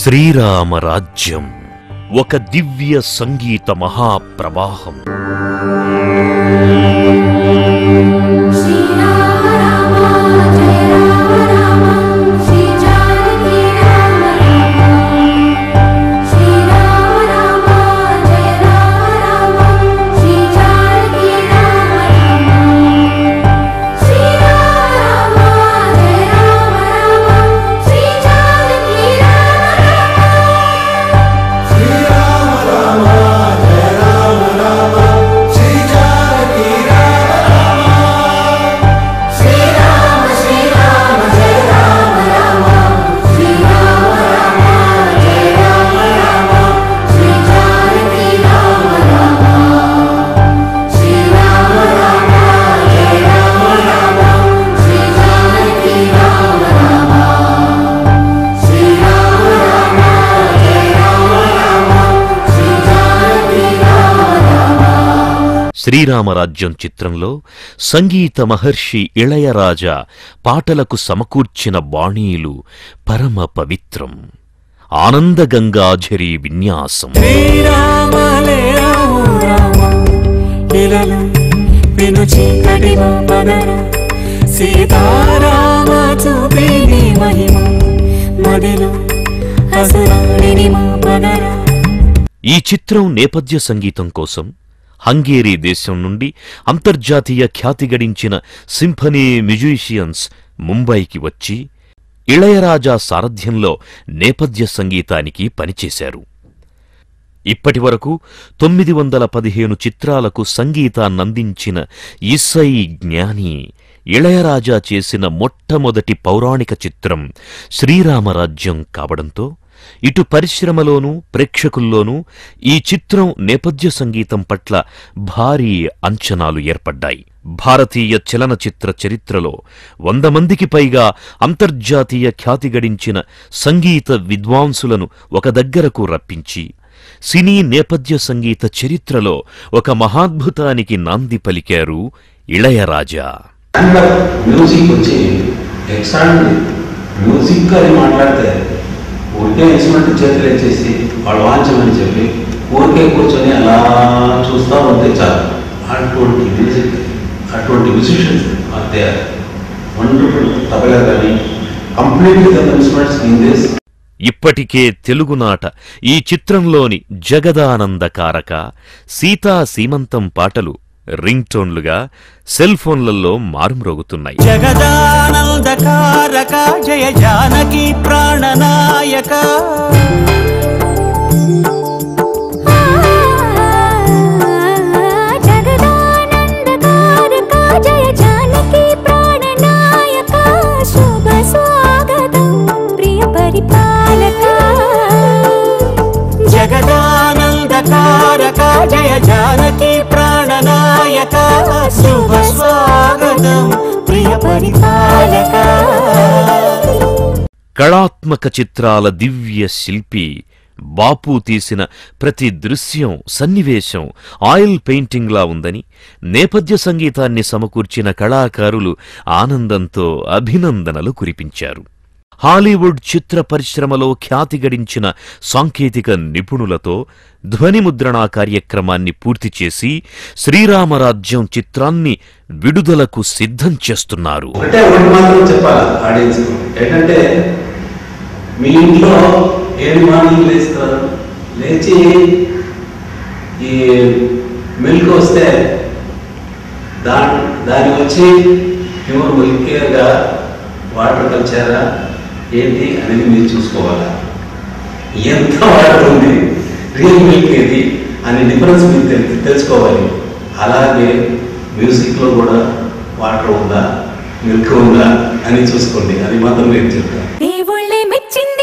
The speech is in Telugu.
శ్రీరామ రాజ్యం ఒక దివ్య సంగీత మహాప్రవాహం. శ్రీరామరాజ్యం చిత్రంలో సంగీత మహర్షి ఇళయరాజా పాటలకు సమకూర్చిన బాణీలు పరమ పవిత్రం. ఆనందగంగాఝరీ విన్యాసం. ఈ చిత్రం నేపథ్య సంగీతం కోసం హంగేరీ దేశం నుండి అంతర్జాతీయ ఖ్యాతి గడించిన సింఫనీ మ్యూజిషియన్స్ ముంబైకి వచ్చి ఇళయరాజా సారథ్యంలో నేపథ్య సంగీతానికి పనిచేశారు. ఇప్పటివరకు 915 చిత్రాలకు సంగీతాన్నందించిన ఇసై జ్ఞాని ఇళయరాజా చేసిన మొట్టమొదటి పౌరాణిక చిత్రం శ్రీరామరాజ్యం కావడంతో ఇటు పరిశ్రమలోనూ ప్రేక్షకుల్లోనూ ఈ చిత్రం నేపథ్య సంగీతం పట్ల భారీ అంచనాలు ఏర్పడ్డాయి. భారతీయ చలనచిత్ర చరిత్రలో 100 మందికి పైగా అంతర్జాతీయ ఖ్యాతి గడించిన సంగీత విద్వాంసులను ఒక దగ్గరకు రప్పించి సినీ నేపథ్య సంగీత చరిత్రలో ఒక మహాద్భుతానికి నాంది పలికారు ఇళయరాజా. ఊరికే ఇన్స్ట్రుమెంట్ చేతులు వేసేసి వాళ్ళు వాంచమని చెప్పి ఊరికే కూర్చొని అలా చూస్తూ ఉంటే చాలు. అటువంటి మ్యూజిక్, అటువంటి మ్యూజిషియన్స్ అంతే వండర్ఫుల్. తబలా కానీ completely the instruments in this. ఇప్పటికే తెలుగునాట ఈ చిత్రంలోని జగదానందకారక, సీతా సీమంతం పాటలు రింగ్ టోన్లుగా సెల్ ఫోన్లలో మారుమ్రోగుతున్నాయి. జగదానందకారక జయ జానకి ప్రాణనాయక, జగదానందకారక జయ జానకి ప్రాణనాయక, శుభ స్వాగతం ప్రియ పరిపాలక. జగదానందకారక జయ జానకి ప్రాణనాయక, శుభ స్వాగతం ప్రియ పరిపాలక. కళాత్మక చిత్రాల దివ్య శిల్పి బాపు తీసిన ప్రతి దృశ్యం, సన్నివేశం ఆయిల్ పెయింటింగ్లా ఉందని నేపథ్య సంగీతాన్ని సమకూర్చిన కళాకారులు ఆనందంతో అభినందనలు కురిపించారు. హాలీవుడ్ చిత్ర పరిశ్రమలో ఖ్యాతి గడించిన సాంకేతిక నిపుణులతో ధ్వనిముద్రణా కార్యక్రమాన్ని పూర్తి చేసి శ్రీరామరాజ్యం చిత్రాన్ని విడుదలకు సిద్ధం చేస్తున్నారు. ఏంటంటే మీ ఇంట్లో 7 మార్నింగ్ లేస్తారు, లేచి ఈ మిల్క్ వస్తే దాని వచ్చి ప్యూర్ మిల్క్ కేర్గా వాటర్ కల్చారా ఏంటి అనేది మీరు చూసుకోవాలా. ఎంత వాటర్ ఉంది, రియల్ మిల్క్ ఏది అనే డిఫరెన్స్ మీరు తెలుసుకోవాలి. అలాగే మ్యూజిక్లో కూడా వాటర్ ఉందా, మిల్క్ ఉందా అని చూసుకోండి. అది మాత్రం నేను చెప్తాను.